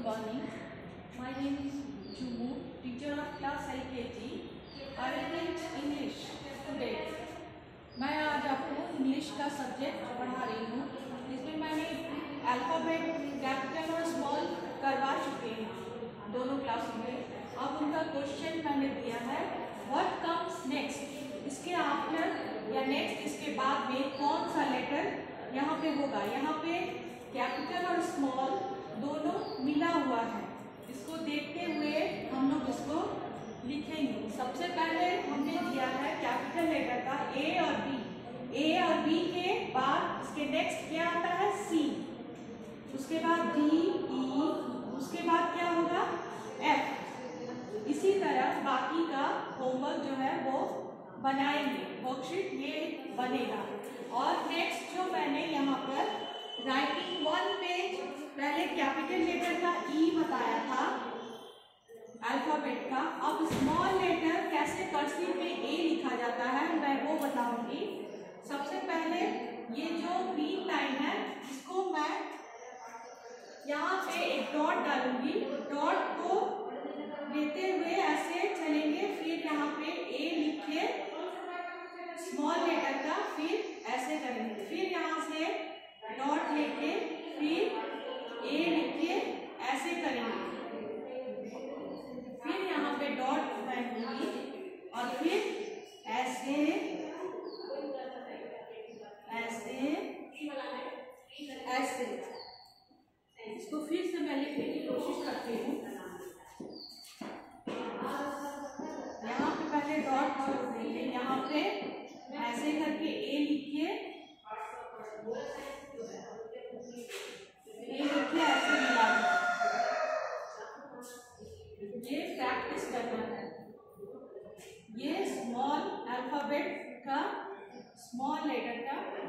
morning. My name is Jumu, teacher of class LKG. I will teach English today. मैं आज आपको English का subject पढ़ा रही हूँ, जिसमें मैंने अल्फ़ाबेट कैपिटल और स्मॉल करवा चुके हैं दोनों क्लासों में। अब उनका क्वेश्चन मैंने दिया है, व्हाट कम्स नेक्स्ट, इसके आफ्टर या नेक्स्ट इसके बाद में कौन सा लेटर यहाँ पे होगा। यहाँ पे कैपिटल और स्मॉल दोनों मिला हुआ है, इसको देखते हुए हम लोग इसको लिखेंगे। सबसे पहले हमने दिया है कैपिटल लेटर का ए और बी के बाद इसके नेक्स्ट क्या आता है सी, उसके बाद डी ई, उसके बाद क्या होगा एफ। इसी तरह बाकी का होमवर्क जो है वो बनाएंगे, वर्कशीट ये बनेगा। और नेक्स्ट जो मैंने यहाँ पर राइटिंग 1 पेज पहले कैपिटल लेटर का ई बताया था अल्फाबेट का। अब स्मॉल लेटर कैसे कर्सिव में ए लिखा जाता है मैं वो बताऊंगी। सबसे पहले ये जो ग्रीन लाइन है इसको मैं यहाँ पे एक डॉट डालूंगी, डॉट को लेते हुए ऐसे चलेंगे, फिर यहाँ पे ए लिख के स्मॉल लेटर का, फिर ऐसे करेंगे, फिर यहाँ से डॉट लेके फिर ए लिख के ऐसे करेंगे, फिर यहाँ पे डॉट बनाएंगे और फिर ऐसे ऐसे ऐसे। इसको फिर से मैं लिखने की कोशिश करती हूँ। यहाँ पे पहले डॉट छोड़ देंगे, यहाँ पे ऐसे करके ए लिखिए, ऐसे मिला, ये प्रैक्टिस करना है। ये स्मॉल अल्फाबेट का स्मॉल लेटर का